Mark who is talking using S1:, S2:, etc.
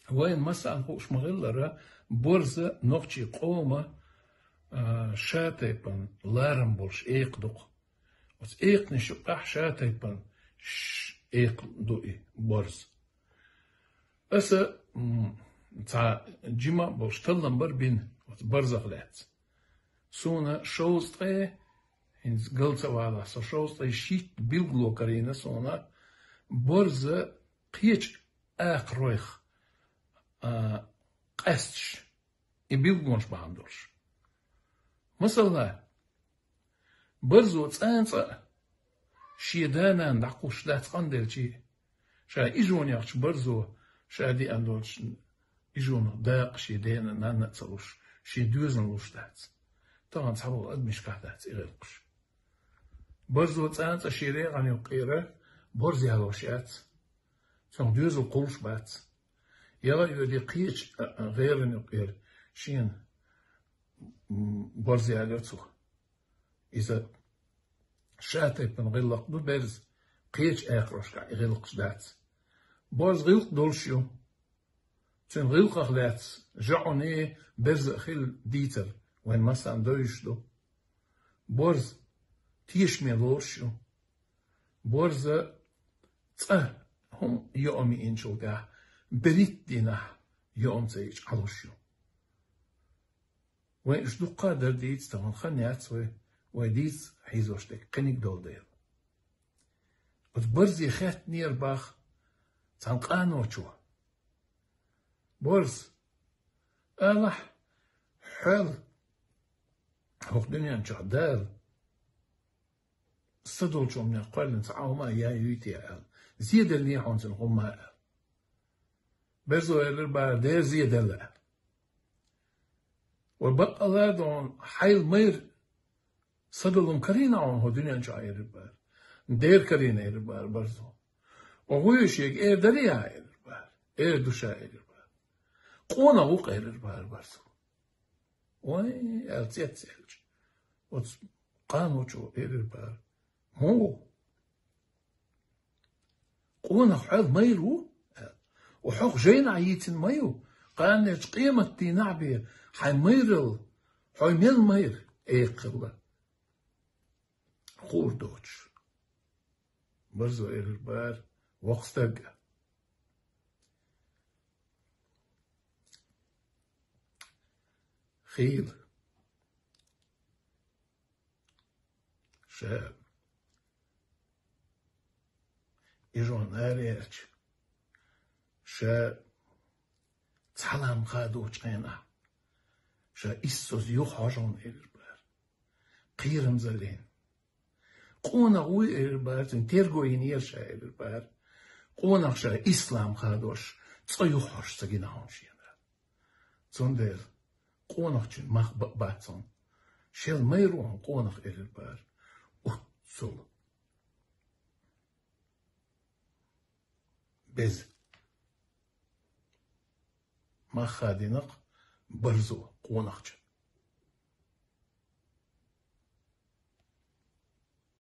S1: وين مثلا خوش مغلرة برزة نقشي قومة شاتيبن لارم بولش ايقدق بس ايق نشقح شاتيبن ايق دوئي برز اسا تا جيما بولش تلن بربين برزق لات سونا شوزطي هنز قلت والا سو شوزطي شيت بيلغلو كارينا سونا برزة قيش اق رويخ قستش يبيلغونش بهندورش مثلا برزو تانسا شيدانا نقوش لا تقندلشي شا إيجون يخش برزو شا دي أندولش إيجون داق شيدانا نانا تسلوش شي دوزن لوش دات طبعا تحبو أدمش كهدات إغلقش برزو تانسا شيري غني وقيرة برزي هلوشات سون دوزو قولش بات يلا يودي قيش غير نقير شين برزي هلوتسو إذا شاتي بن غلق دو برز قيش آخرش كا غلقش دات برز غلق دولشيو تن غلق أخلات جعوني برز أخيل ديتر وين مثلا دويش دو برز تيش ميلورشيو برز تأه هم يومي إنشو كا بريت دينا يوم تيش علوشيو وين إش دو قادر ديت تغن خنيات وديت حيزوشتك قنيك دول ديل وتبرزي خات نير باخ تنقانو شو برز ألح حل هوك دنيا نشعدال استدول شو من قال نسعاو ما يا يوتي أل زيد اللي حونس الغماء برزو الربا دير زيد الله وبقى لا دون حيل مير صدلهم كرينا عن هو دنيا جاي ربار دير كرينا ربار برزو وهو يشيك ايه دريا ربار ايه دوشا ربار قونا وق ربار برزو وي التيت سيلج وتس قانو شو ربار هو قونا حال ميرو وحق جين عيتن ميو قانج قيمة دي نعبي حي ميرل حي مير ايه قبل خور دوتش برزو البار وقستق خيل شاب يجون هاريرش شاب تحلم خادوش قينا شا إسوز يخاجون البار قيرم زلين قونا غوي البار تنتيرغو ينير شا البار قونا شا إسلام خادوش تصيوخاش سجينا هونشينا تندر قونا چن مخ باتون شل ميروان قونا البار أتصل بز ما خادنق برزو قونخ